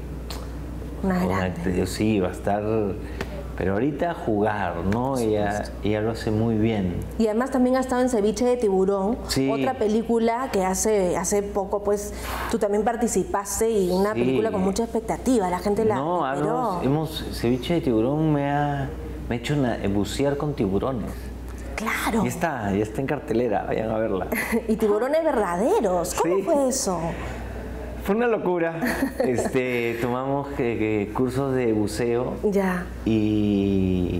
Una grande. Una, sí, va a estar... Pero ahorita jugar, ¿no? Ella, ella lo hace muy bien. Y además también ha estado en Ceviche de Tiburón, sí. otra película que hace, hace poco, pues, tú también participaste, y una sí. película con mucha expectativa, la gente la No, esperó. hemos, hemos, Ceviche de Tiburón me ha, me ha hecho una, bucear con tiburones. Claro. Ya está, ya está en cartelera, vayan a verla. Y tiburones verdaderos, ¿cómo sí. fue eso? Fue una locura. Este, tomamos que, que cursos de buceo. Ya. Y,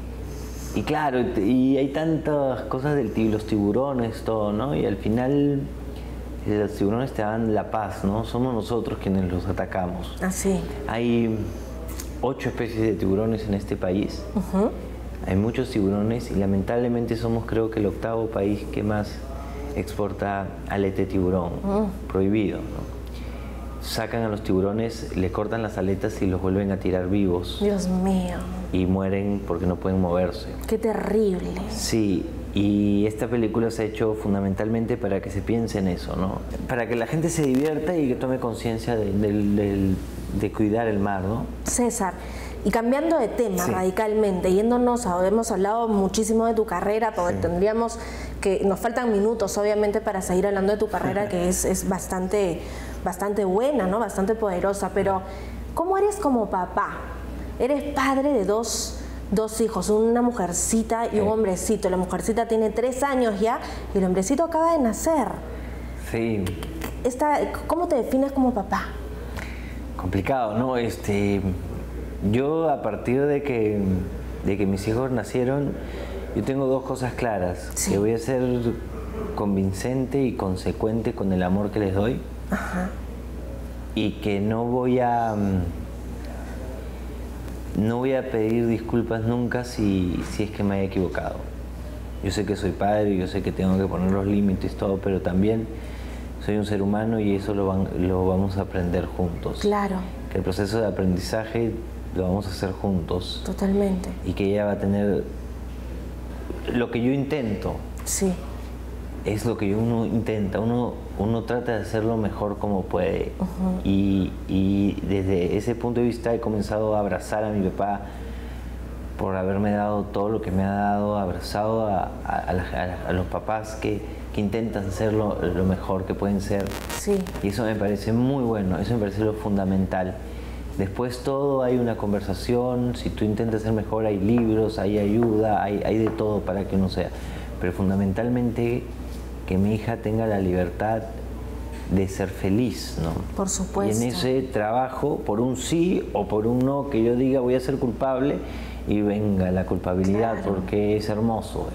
y claro, y hay tantas cosas de los tiburones, todo, ¿no? Y al final los tiburones te dan la paz, ¿no? Somos nosotros quienes los atacamos. Así. Hay ocho especies de tiburones en este país. Uh-huh. Hay muchos tiburones y lamentablemente somos, creo que, el octavo país que más exporta alete tiburón, uh. prohibido, ¿no? Sacan a los tiburones, le cortan las aletas y los vuelven a tirar vivos. Dios mío. Y mueren porque no pueden moverse. Qué terrible. Sí, y esta película se ha hecho fundamentalmente para que se piense en eso, ¿no? Para que la gente se divierta y que tome conciencia de, de, de, de cuidar el mar, ¿no? César, y cambiando de tema sí. radicalmente, yéndonos a, hemos hablado muchísimo de tu carrera, porque sí. tendríamos que, nos faltan minutos obviamente para seguir hablando de tu carrera, que es, es bastante, bastante buena, ¿no? Bastante poderosa, pero ¿cómo eres como papá? Eres padre de dos, dos hijos, una mujercita y un hombrecito. La mujercita tiene tres años ya y el hombrecito acaba de nacer. Sí. Esta, ¿cómo te defines como papá? Complicado, ¿no? Este... Yo, a partir de que, de que mis hijos nacieron, yo tengo dos cosas claras. Sí. Que voy a ser convincente y consecuente con el amor que les doy. Ajá. Y que no voy a... No voy a pedir disculpas nunca si, si es que me haya equivocado. Yo sé que soy padre, yo sé que tengo que poner los límites y todo, pero también soy un ser humano y eso lo, van, lo vamos a aprender juntos. Claro. Que el proceso de aprendizaje lo vamos a hacer juntos. Totalmente. Y que ella va a tener lo que yo intento. Sí. Es lo que uno intenta. Uno, uno trata de hacerlo mejor como puede. Uh-huh. y, y desde ese punto de vista he comenzado a abrazar a mi papá por haberme dado todo lo que me ha dado, abrazado a, a, a, la, a los papás que, que intentan ser lo, lo mejor que pueden ser. Sí. Y eso me parece muy bueno, eso me parece lo fundamental. Después todo hay una conversación, si tú intentas ser mejor hay libros, hay ayuda, hay, hay de todo para que uno sea. Pero fundamentalmente que mi hija tenga la libertad de ser feliz, ¿no? Por supuesto. Y en ese trabajo, por un sí o por un no, que yo diga voy a ser culpable y venga la culpabilidad, claro. Porque es hermoso esto.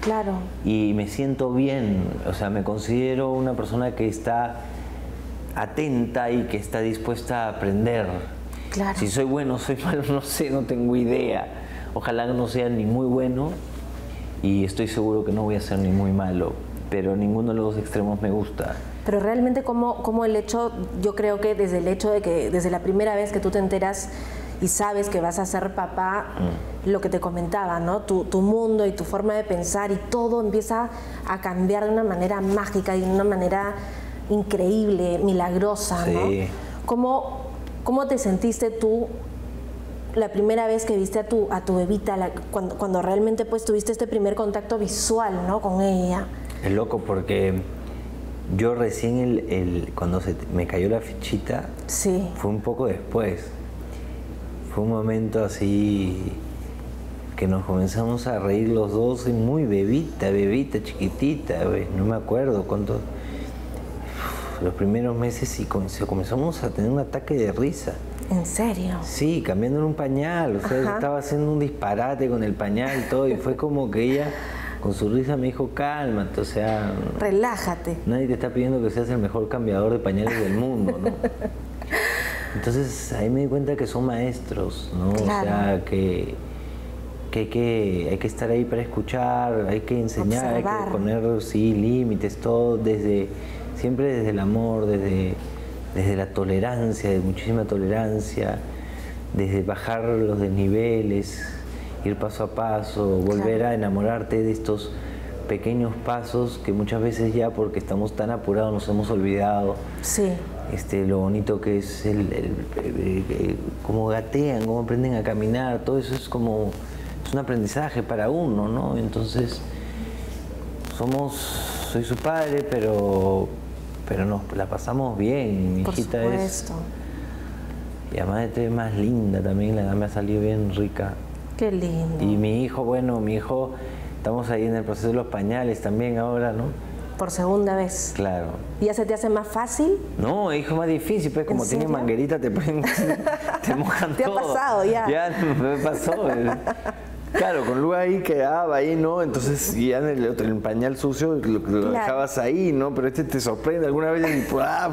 Claro. Y me siento bien, o sea, me considero una persona que está atenta y que está dispuesta a aprender. Claro. Si soy bueno o soy malo, no sé, no tengo idea. Ojalá no sea ni muy bueno y estoy seguro que no voy a ser ni muy malo, pero ninguno de los dos extremos me gusta. Pero realmente como, como el hecho, yo creo que desde el hecho de que desde la primera vez que tú te enteras y sabes que vas a ser papá, mm. lo que te comentaba, ¿no? Tu, tu mundo y tu forma de pensar y todo empieza a cambiar de una manera mágica y de una manera increíble, milagrosa, sí. ¿no? ¿Cómo, ¿Cómo te sentiste tú la primera vez que viste a tu, a tu bebita, la, cuando, cuando realmente pues tuviste este primer contacto visual, ¿no? Con ella? Es loco porque yo recién, el, el, cuando se me cayó la fichita, sí. fue un poco después. Fue un momento así que nos comenzamos a reír los dos, y muy bebita, bebita, chiquitita, ¿ves? No me acuerdo cuánto. Los primeros meses y comenzamos a tener un ataque de risa. ¿En serio? Sí, cambiándole un pañal, o sea, yo estaba haciendo un disparate con el pañal y todo, y fue como que ella con su risa me dijo, cálmate, o sea... relájate. Nadie te está pidiendo que seas el mejor cambiador de pañales del mundo, ¿no? Entonces ahí me di cuenta que son maestros, ¿no? Claro. O sea, que, que, hay que hay que estar ahí para escuchar, hay que enseñar, observar. Hay que poner, sí, límites, todo desde, siempre desde el amor, desde... desde la tolerancia, de muchísima tolerancia, desde bajar los desniveles, ir paso a paso, volver claro. a enamorarte de estos pequeños pasos que muchas veces ya porque estamos tan apurados nos hemos olvidado. Sí. Este, lo bonito que es el, el, el, el, el cómo gatean, cómo aprenden a caminar, todo eso es como es un aprendizaje para uno, ¿no? Entonces somos, soy su padre, pero pero nos la pasamos bien. Mi Por hijita supuesto. es, y además es más linda también, la me ha salido bien rica. Qué lindo. Y mi hijo, bueno, mi hijo, estamos ahí en el proceso de los pañales también ahora, ¿no? Por segunda vez. Claro. ¿Y ya se te hace más fácil? No, hijo, más difícil, pues como tiene manguerita te ponen, te mojan ¿Te todo. ha pasado ya? Ya me pasó. Claro, con Lu ahí quedaba ahí, ¿no? Entonces ya en el, otro, en el pañal sucio lo, lo claro. dejabas ahí, ¿no? Pero este te sorprende alguna vez y ¡pua!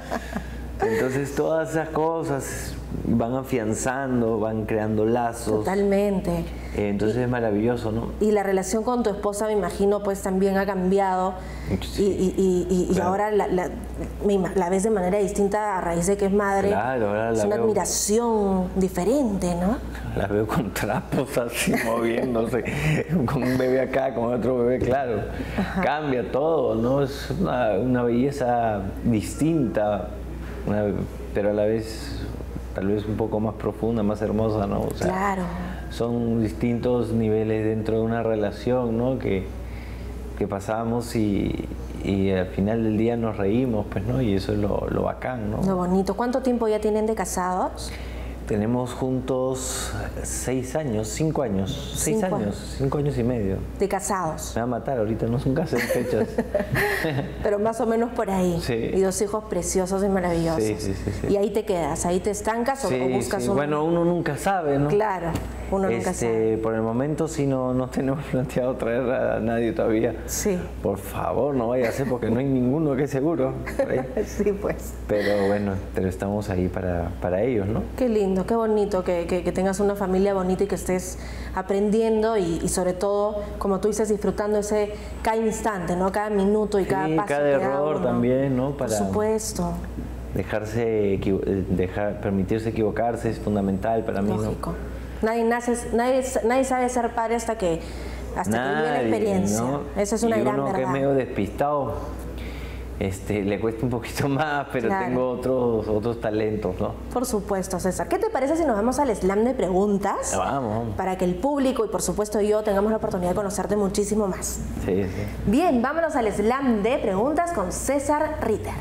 Entonces todas esas cosas van afianzando, van creando lazos. Totalmente. Eh, entonces y, es maravilloso, ¿no? Y la relación con tu esposa, me imagino, pues también ha cambiado. Sí, y, y, y, y claro. ahora la, la, la ves de manera distinta a raíz de que es madre. Claro, ahora la es una veo, admiración diferente, ¿no? La veo con trapos así moviéndose, con un bebé acá, con otro bebé, claro. Ajá. Cambia todo, ¿no? Es una, una belleza distinta, una, pero a la vez tal vez un poco más profunda, más hermosa, ¿no? O sea, claro. Son distintos niveles dentro de una relación, ¿no? Que, que pasamos y, y al final del día nos reímos, pues, ¿no? Y eso es lo, lo bacán, ¿no? Lo bonito. ¿Cuánto tiempo ya tienen de casados? Tenemos juntos seis años, cinco años, seis cinco años, años, cinco años y medio. ¿De casados? Me va a matar ahorita, no son casi fechas. Pero más o menos por ahí. Sí. Y dos hijos preciosos y maravillosos. Sí, sí, sí, sí. Y ahí te quedas, ahí te estancas sí, o buscas sí. un... Bueno, uno nunca sabe, ¿no? Claro, uno este, nunca sabe. Por el momento sí no, no tenemos planteado traer a nadie todavía. Sí. Por favor, no vaya a ser porque no hay ninguno que es seguro. Sí, pues. Pero bueno, pero estamos ahí para, para ellos, ¿no? Qué lindo, qué bonito que Que, que, que tengas una familia bonita y que estés aprendiendo y, y sobre todo, como tú dices, disfrutando ese cada instante, ¿no? Cada minuto y sí, cada paso. Cada error uno. también, ¿no? Para Por supuesto. Dejarse, dejar, permitirse equivocarse es fundamental para mí. Lógico. ¿No? Nadie, nace, nadie, nadie sabe ser padre hasta que, hasta nadie, que vive la experiencia. ¿no? Esa es una y gran uno verdad. que es medio despistado. Este, le cuesta un poquito más, pero claro. tengo otros, otros talentos, ¿no? Por supuesto, César. ¿Qué te parece si nos vamos al slam de preguntas? Vamos, vamos. Para que el público y por supuesto yo tengamos la oportunidad de conocerte muchísimo más. Sí, sí. Bien, vámonos al slam de preguntas con César Ritter.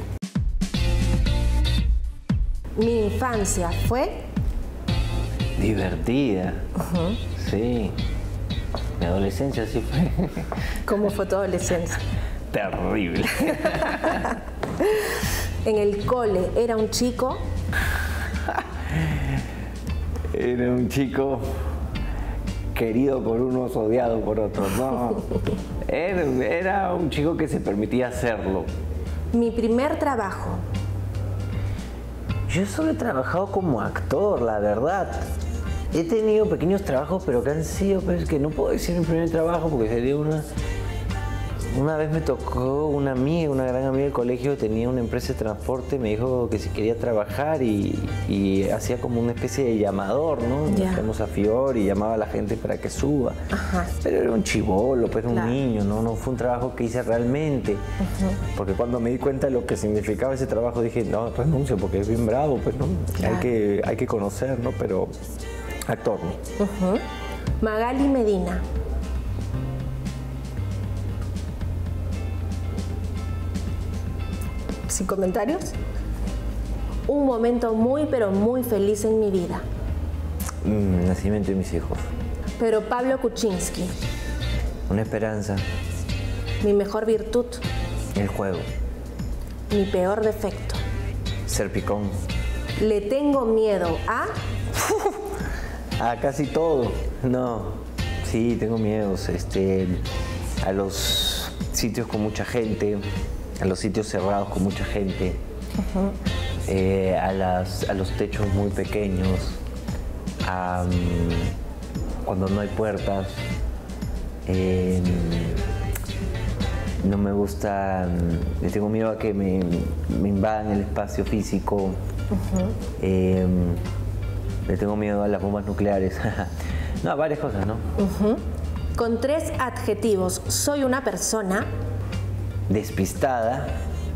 Mi infancia fue... divertida. Uh-huh. Sí. Mi adolescencia sí fue. ¿Cómo fue tu adolescencia? Terrible. En el cole, ¿era un chico? Era un chico querido por unos, odiado por otros. No, era, era un chico que se permitía hacerlo. Mi primer trabajo. Yo solo he trabajado como actor, la verdad. He tenido pequeños trabajos, pero que han sido, pues, que no puedo decir mi primer trabajo porque sería una... Una vez me tocó una amiga, una gran amiga del colegio, tenía una empresa de transporte, me dijo que si quería trabajar y, y hacía como una especie de llamador, ¿no? Nos fuimos a Fior y llamaba a la gente para que suba. Ajá. Pero era un chibolo, pues era claro. un niño, ¿no? No fue un trabajo que hice realmente. Uh-huh. Porque cuando me di cuenta de lo que significaba ese trabajo, dije, no, renuncio porque es bien bravo, pues, ¿no? Claro. Hay que, hay que conocer, ¿no? Pero actor, ¿no? Uh-huh. Magali Medina. Sin comentarios. Un momento muy, pero muy feliz en mi vida. Mm, nacimiento de mis hijos. Pero Pablo Kuczynski. Una esperanza. Mi mejor virtud. El juego. Mi peor defecto. Ser picón. Le tengo miedo a... a casi todo. No, sí, tengo miedos. Este, a los sitios con mucha gente. A los sitios cerrados con mucha gente, uh-huh. eh, a, las, a los techos muy pequeños, a, um, cuando no hay puertas, eh, no me gusta, le tengo miedo a que me, me invadan el espacio físico, uh-huh. eh, le tengo miedo a las bombas nucleares, no, a varias cosas, ¿no? Uh-huh. Con tres adjetivos, soy una persona... despistada,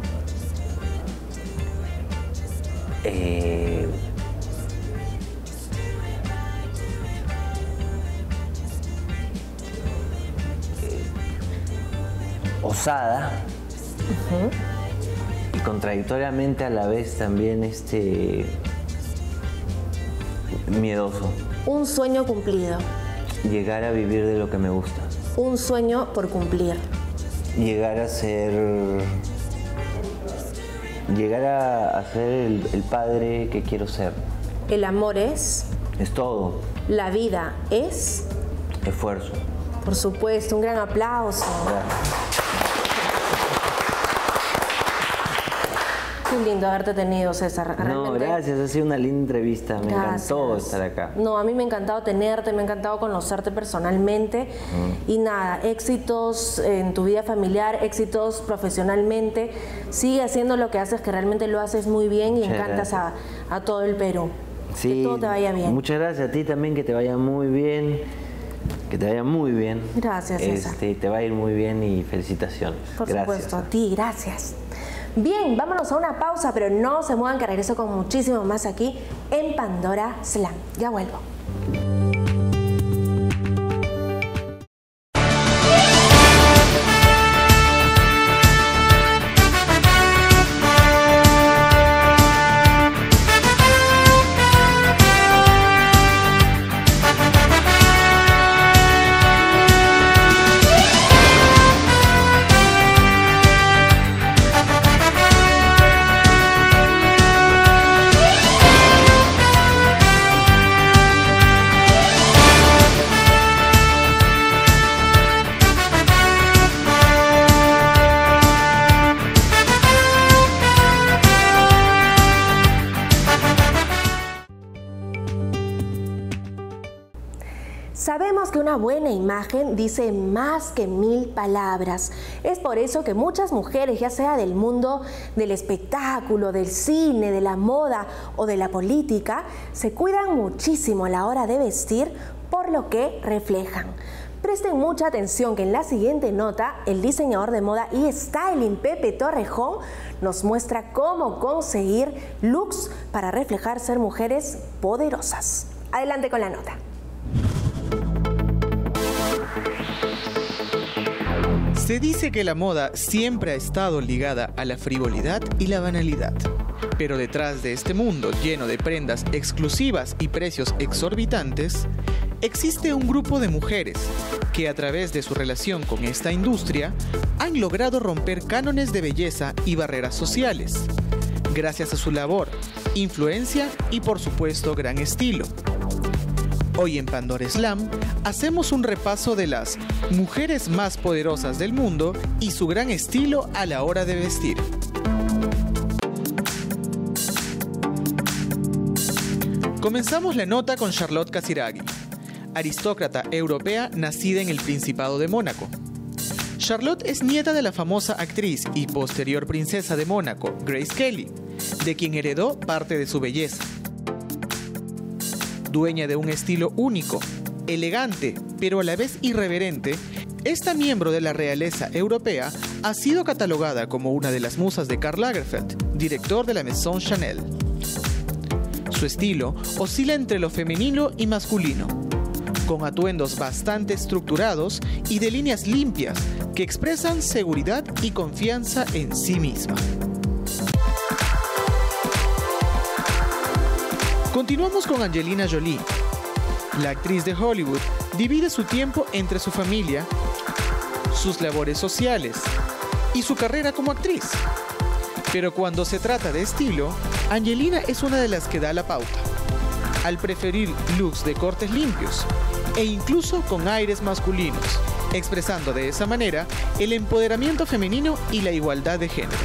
eh, eh, osada, uh-huh. y contradictoriamente a la vez también este, miedoso. Un sueño cumplido. Llegar a vivir de lo que me gusta. Un sueño por cumplir. Llegar a ser, llegar a, a ser el, el padre que quiero ser. El amor es... Es todo. La vida es... Esfuerzo. Por supuesto, un gran aplauso. Gracias. Qué lindo haberte tenido, César. Realmente. No, gracias, ha sido una linda entrevista, me gracias. encantó estar acá. No, a mí me ha encantado tenerte, me ha encantado conocerte personalmente. Mm. Y nada, éxitos en tu vida familiar, éxitos profesionalmente. Sigue haciendo lo que haces, que realmente lo haces muy bien y muchas encantas a, a todo el Perú. Sí, que todo te vaya bien. Muchas gracias a ti también, que te vaya muy bien. Que te vaya muy bien. Gracias, César. Este, te va a ir muy bien y felicitaciones. Por gracias. supuesto, a ti, gracias. Bien, vámonos a una pausa, pero no se muevan que regreso con muchísimo más aquí en Pandora Slam. Ya vuelvo. Sabemos que una buena imagen dice más que mil palabras. Es por eso que muchas mujeres, ya sea del mundo del espectáculo, del cine, de la moda o de la política, se cuidan muchísimo a la hora de vestir por lo que reflejan. Presten mucha atención que en la siguiente nota, el diseñador de moda y styling Pepe Torrejón nos muestra cómo conseguir looks para reflejar ser mujeres poderosas. Adelante con la nota. Se dice que la moda siempre ha estado ligada a la frivolidad y la banalidad. Pero detrás de este mundo lleno de prendas exclusivas y precios exorbitantes, existe un grupo de mujeres que a través de su relación con esta industria han logrado romper cánones de belleza y barreras sociales, gracias a su labor, influencia y por supuesto gran estilo. Hoy en Pandora Slam hacemos un repaso de las mujeres más poderosas del mundo y su gran estilo a la hora de vestir. Comenzamos la nota con Charlotte Casiraghi, aristócrata europea nacida en el Principado de Mónaco. Charlotte es nieta de la famosa actriz y posterior princesa de Mónaco, Grace Kelly, de quien heredó parte de su belleza. Dueña de un estilo único, elegante, pero a la vez irreverente, esta miembro de la realeza europea ha sido catalogada como una de las musas de Karl Lagerfeld, director de la Maison Chanel. Su estilo oscila entre lo femenino y masculino, con atuendos bastante estructurados y de líneas limpias que expresan seguridad y confianza en sí misma. Continuamos con Angelina Jolie. La actriz de Hollywood divide su tiempo entre su familia, sus labores sociales y su carrera como actriz. Pero cuando se trata de estilo, Angelina es una de las que da la pauta, al preferir looks de cortes limpios e incluso con aires masculinos, expresando de esa manera el empoderamiento femenino y la igualdad de género.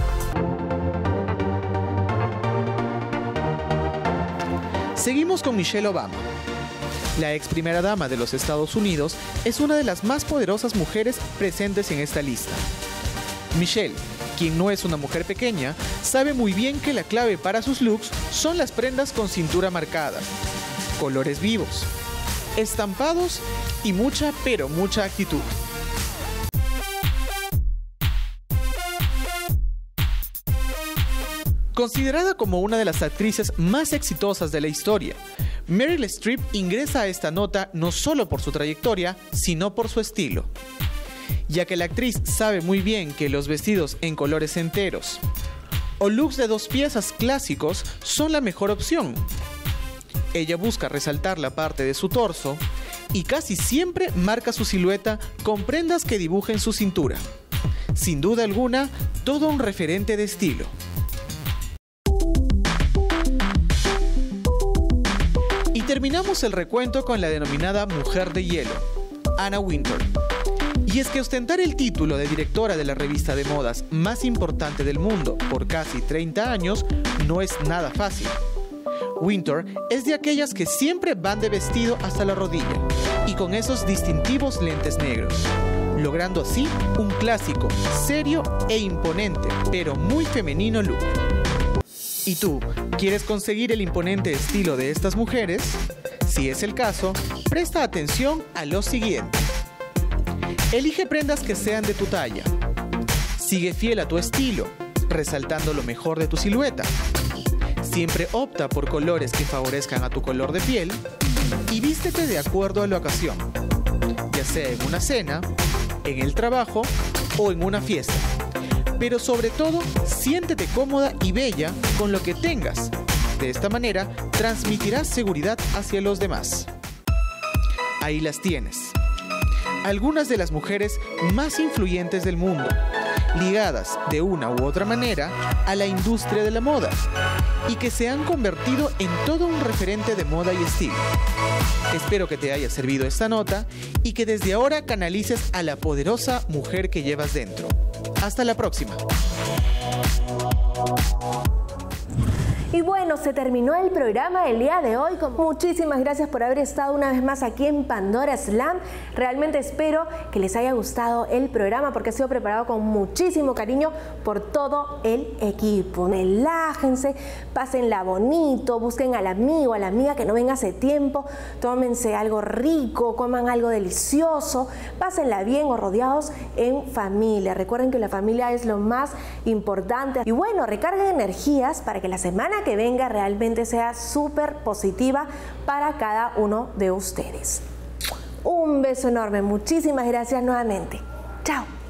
Seguimos con Michelle Obama. La ex primera dama de los Estados Unidos es una de las más poderosas mujeres presentes en esta lista. Michelle, quien no es una mujer pequeña, sabe muy bien que la clave para sus looks son las prendas con cintura marcada, colores vivos, estampados y mucha, pero mucha actitud. Considerada como una de las actrices más exitosas de la historia, Meryl Streep ingresa a esta nota no solo por su trayectoria, sino por su estilo. Ya que la actriz sabe muy bien que los vestidos en colores enteros o looks de dos piezas clásicos son la mejor opción. Ella busca resaltar la parte de su torso y casi siempre marca su silueta con prendas que dibujen su cintura. Sin duda alguna, todo un referente de estilo. Y terminamos el recuento con la denominada Mujer de Hielo, Anna Wintour. Y es que ostentar el título de directora de la revista de modas más importante del mundo por casi treinta años no es nada fácil. Wintour es de aquellas que siempre van de vestido hasta la rodilla y con esos distintivos lentes negros, logrando así un clásico, serio e imponente, pero muy femenino look. ¿Y tú, quieres conseguir el imponente estilo de estas mujeres? Si es el caso, presta atención a lo siguiente. Elige prendas que sean de tu talla. Sigue fiel a tu estilo, resaltando lo mejor de tu silueta. Siempre opta por colores que favorezcan a tu color de piel y vístete de acuerdo a la ocasión, ya sea en una cena, en el trabajo o en una fiesta. Pero sobre todo, siéntete cómoda y bella con lo que tengas. De esta manera, transmitirás seguridad hacia los demás. Ahí las tienes. Algunas de las mujeres más influyentes del mundo, ligadas de una u otra manera a la industria de la moda y que se han convertido en todo un referente de moda y estilo. Espero que te haya servido esta nota y que desde ahora canalices a la poderosa mujer que llevas dentro. Hasta la próxima. Y bueno, se terminó el programa del día de hoy. Muchísimas gracias por haber estado una vez más aquí en Pandora Slam. Realmente espero que les haya gustado el programa porque ha sido preparado con muchísimo cariño por todo el equipo. Relájense, pásenla bonito, busquen al amigo, a la amiga que no venga hace tiempo, tómense algo rico, coman algo delicioso, pásenla bien o rodeados en familia. Recuerden que la familia es lo más importante. Y bueno, recarguen energías para que la semana que venga realmente sea súper positiva para cada uno de ustedes. Un beso enorme, muchísimas gracias nuevamente. Chao.